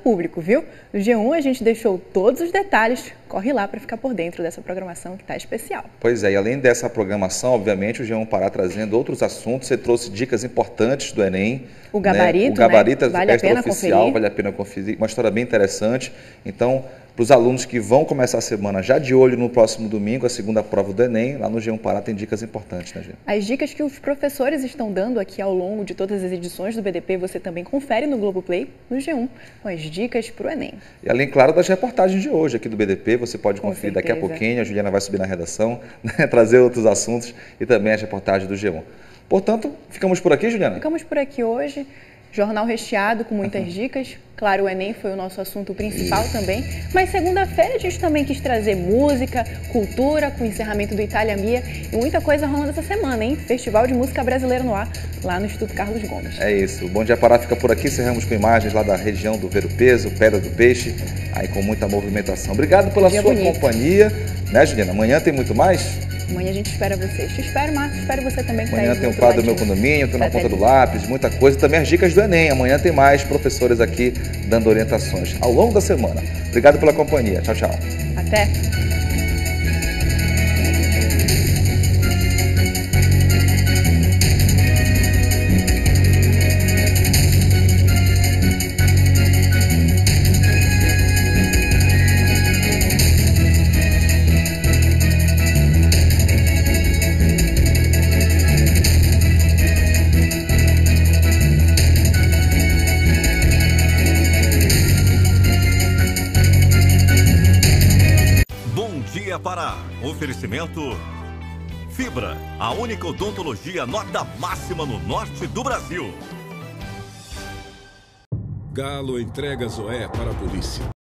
público, viu? No G1 a gente deixou todos os detalhes. Corre lá para ficar por dentro dessa programação que está especial. Pois é, e além dessa programação, obviamente, o G1 Pará trazendo outros assuntos. Você trouxe dicas importantes do Enem. O gabarito, né? O gabarito vale a pena conferir. Vale a pena conferir. Uma história bem interessante. Então, para os alunos que vão começar a semana já de olho no próximo domingo, a segunda prova do Enem, lá no G1 Pará tem dicas importantes, né, Gê? As dicas que os professores estão dando aqui ao longo de todas as edições do BDP, você também confere no Globoplay, no G1, com as dicas para o Enem. E além, claro, das reportagens de hoje aqui do BDP, você pode conferir certeza. daqui a pouquinho, a Juliana vai subir na redação, né, trazer outros assuntos e também as reportagens do G1. Portanto, ficamos por aqui, Juliana? Ficamos por aqui hoje. Jornal recheado com muitas dicas. Claro, o Enem foi o nosso assunto principal também. Mas segunda-feira a gente também quis trazer música, cultura, com o encerramento do Itália Mia e muita coisa rolando essa semana, hein? Festival de Música Brasileira no ar, lá no Instituto Carlos Gomes. É isso. O Bom Dia Pará fica por aqui. Encerramos com imagens lá da região do Ver o Peso, Pedra do Peixe, aí com muita movimentação. Obrigado pela sua companhia. Né, Juliana? Amanhã tem muito mais? Amanhã a gente espera vocês. Te espero, Marcos. Espero você também. Que amanhã tá tem um quadro do Meu Condomínio, estou na ponta do lápis, muita coisa. Também as dicas do Enem. Amanhã tem mais professores aqui dando orientações ao longo da semana. Obrigado pela companhia. Tchau, tchau. Até. Pará. Oferecimento Fibra, a única odontologia nota máxima no norte do Brasil. Galo entrega Zoé para a polícia.